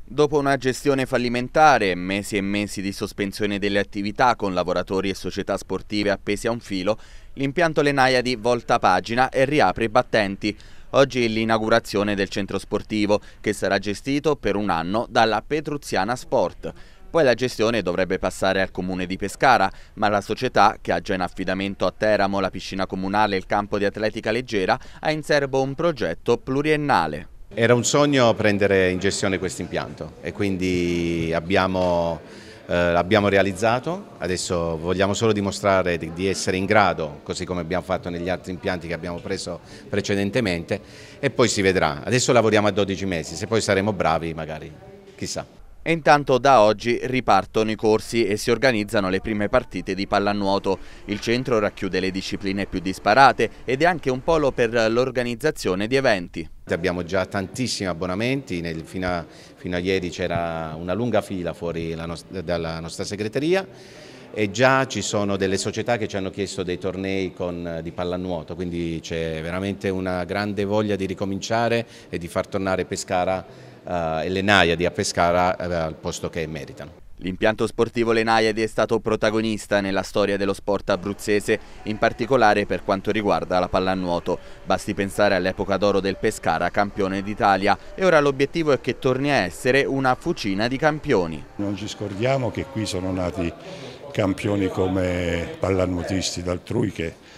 Dopo una gestione fallimentare, mesi e mesi di sospensione delle attività con lavoratori e società sportive appesi a un filo, l'impianto Le Naiadi volta pagina e riapre i battenti. Oggi l'inaugurazione del centro sportivo, che sarà gestito per un anno dalla Petruziana Sport. Poi la gestione dovrebbe passare al comune di Pescara, ma la società, che ha già in affidamento a Teramo la piscina comunale e il campo di atletica leggera, ha in serbo un progetto pluriennale. Era un sogno prendere in gestione questo impianto e quindi l'abbiamo realizzato. Adesso vogliamo solo dimostrare di essere in grado, così come abbiamo fatto negli altri impianti che abbiamo preso precedentemente, e poi si vedrà. Adesso lavoriamo a 12 mesi, se poi saremo bravi magari, chissà. E intanto da oggi ripartono i corsi e si organizzano le prime partite di pallanuoto. Il centro racchiude le discipline più disparate ed è anche un polo per l'organizzazione di eventi. Abbiamo già tantissimi abbonamenti, fino a ieri c'era una lunga fila fuori dalla nostra segreteria e già ci sono delle società che ci hanno chiesto dei tornei di pallanuoto, quindi c'è veramente una grande voglia di ricominciare e di far tornare Pescara e Le Naiadi a Pescara al posto che meritano. L'impianto sportivo Le Naiadi è stato protagonista nella storia dello sport abruzzese, in particolare per quanto riguarda la pallanuoto. Basti pensare all'epoca d'oro del Pescara, campione d'Italia, e ora l'obiettivo è che torni a essere una fucina di campioni. Non ci scordiamo che qui sono nati campioni come pallanuotisti d'altrui,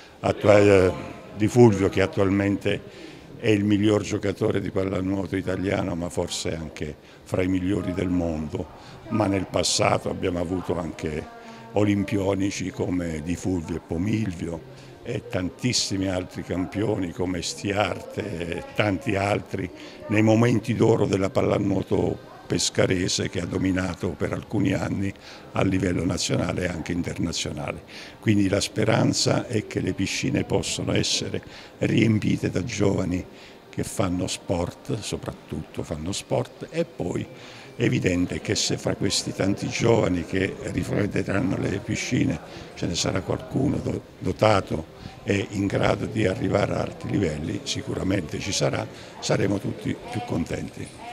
di Fulvio, che attualmente è il miglior giocatore di pallanuoto italiano, ma forse anche fra i migliori del mondo. Ma nel passato abbiamo avuto anche olimpionici come Di Fulvio e Pomilvio e tantissimi altri campioni come Stiarte e tanti altri nei momenti d'oro della pallanuoto pescarese, che ha dominato per alcuni anni a livello nazionale e anche internazionale. Quindi la speranza è che le piscine possano essere riempite da giovani che fanno sport, soprattutto fanno sport, e poi è evidente che se fra questi tanti giovani che rifredderanno le piscine ce ne sarà qualcuno dotato e in grado di arrivare a alti livelli, sicuramente ci sarà, saremo tutti più contenti.